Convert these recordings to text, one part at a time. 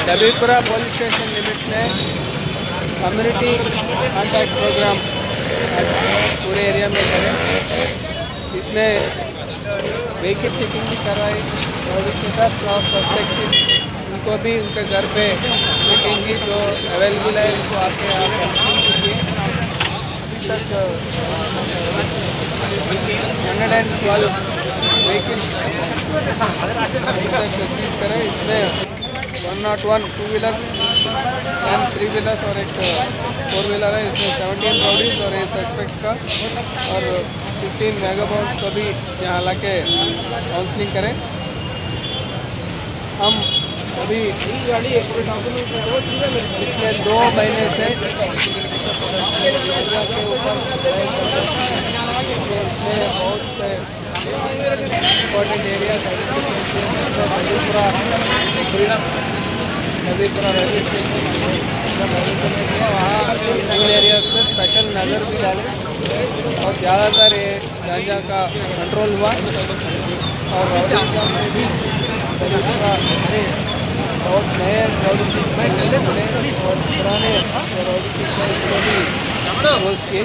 डबीपुरा police station limits ने community contact program पूरे area में करें। इसमें व्हीकल चेकिंग भी करवाई और इसके साथ सस्पेक्टेड उनको भी उनके घर पे चेकिंग की जो अवेलेबल है उनको आके आप कीजिए। अभी तक 112 व्हीकल सीज करें। इसमें 101 टू व्हीलर एंड 3 व्हीलर्स और एक 4 व्हीलर है। इसमें 17 रॉडीज और एक सस्पेक्ट का और 15 मेगाबाउंड को भी यहाँ ला के काउंसलिंग करें। हम अभी पिछले 2 महीने से बहुत से important area Nadipura railway station वहाँ इन एरियाज में स्पेशल नज़र भी डाले और ज़्यादातर ये गांजा का कंट्रोल हुआ और में भी बहुत नए और पुराने रोज किए।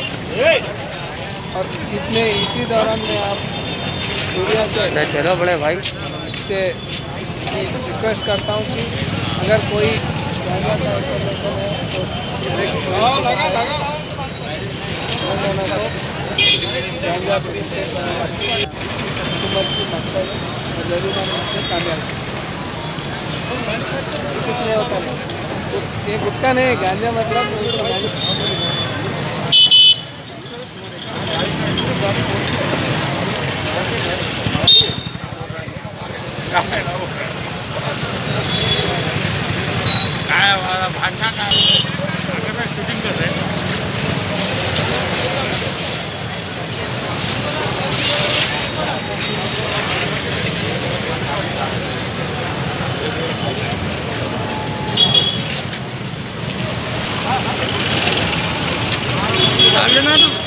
और इसमें इसी दौरान में आप मीडिया से चलो बड़े भाई से रिक्वेस्ट करता हूँ कि अगर कोई गांजा का इंफॉर्मेशन है तो गांजा हुकूमत की मकसद जरूर हम उससे कामयाब कुछ नहीं होता नहीं। ये गुटका नहीं गांजा मतलब भाषा का शूटिंग कर रहे हैं। ना